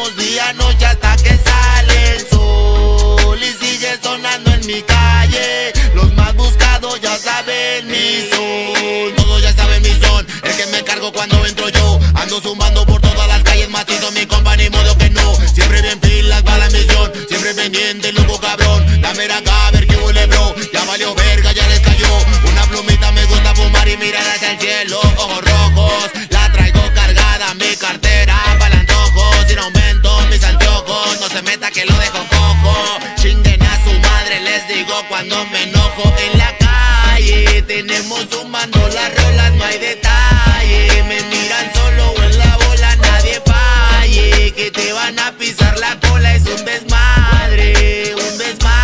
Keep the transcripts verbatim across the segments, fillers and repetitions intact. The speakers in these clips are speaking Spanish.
controlamos día, noche hasta que sale el sol. Y sigue sonando en mi calle, los más buscados ya saben mi son. Todos ya saben mi son, el que me cargo cuando entro yo. Ando zumbando por todas las calles, macizo mi compa, ni modo que no. Siempre bien pilas va la misión, siempre pendiente, loco cabrón. Dame acá a ver que huele bro, ya valió verga, ya les cayó. Una plumita me gusta fumar y mirar hacia el cielo. Ojos rojos, la traigo cargada, mi cartera para antojos. Sin aumento mis anteojos, no se meta que lo dejo cojo. Chinguen a su madre, les digo cuando me enojo. En la calle tenemos sumando las rolas, no hay detalle. Me miran solo en la bola, nadie falle. Que te van a pisar la cola, es un desmadre, un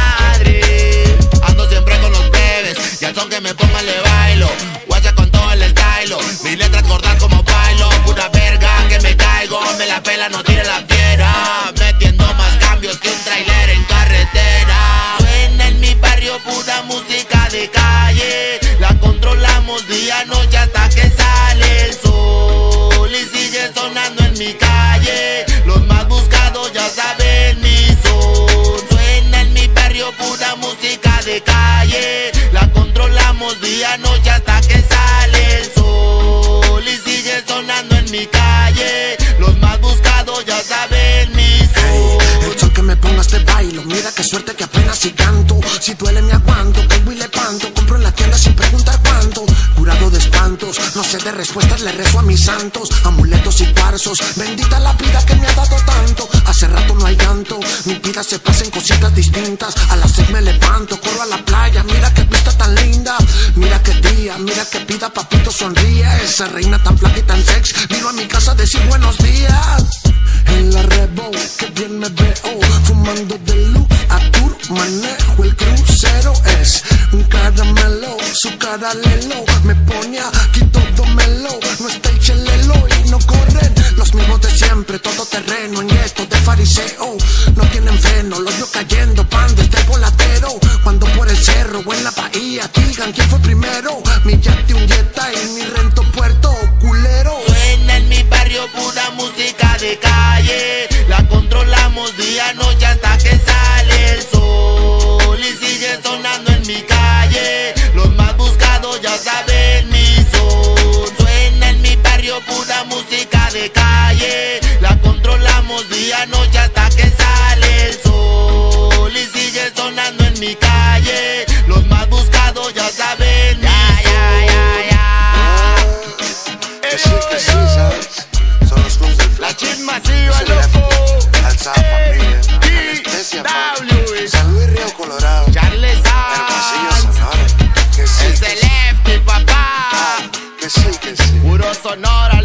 desmadre. Ando siempre con los plebes, y al son que me pongan le bailo. Guacha con todo el estilo, mis letras gordas como bailo. Pura verga que me caigo, me la pela, no tire la piedra. Metiendo más cambios que un trailer en carretera. Suena en mi barrio pura música de calle, la controlamos día, noche hasta que sale el sol. Y sigue sonando en mi calle, los más buscados ya saben mi son. Suena en mi barrio pura música de calle, la controlamos día, noche hasta que sale el sol. Y sigue sonando en mi calle, los más buscados ya saben mi son. Hey, el sol que me pongas te bailo, mira qué suerte que apenas si canto. Si duele me aguanto, caigo y le panto. Compro en la tienda sin preguntar cuánto. Curado de espantos, no sé de respuestas, le rezo a mis santos. Amuletos y cuarzos, bendita la vida que me ha dado tanto. Hace rato no hay llanto, mi vida se pasa en cositas distintas. A las seis me levanto, corro a la playa, mira qué vista tan linda. Mira qué día, mira qué vida, papito sonríe. Esa reina tan flaca y tan sex vino a mi casa a decir buenos días. En la Rebo, que bien me veo, fumando de luz a tour, manejo el crucero. Es un caramelo, su cara lelo, me pone aquí todo melo. No está el chelelo y no corren los mismos de siempre, todo terreno en esto de fariseo. No tienen freno, los veo cayendo, pan desde el voladero. Cuando por el cerro o en la bahía digan quién fue primero. Mi yate un Jetta y mi rento puerto culero. Suena en mi barrio pura música de calle, la controlamos día, noche hasta que sale el sol. Y sigue sonando en mi calle, los más buscados ya saben mi son. Suena en mi barrio pura música de calle, la controlamos día, noche hasta que sale el sol. Y sigue sonando en mi calle, los más buscados ya saben mi son. Ya, ya, ya. Que sí, que sí, ¿sabes? Son los clubs del La flaco. chismasiva, loco. Alza familia, anestesia, W. San Luis, Río Colorado, Charles Hermosillo, Sonora. Que sí, Es que el sí. Lefty, papá. Que sí, que sí. Puro Sonora.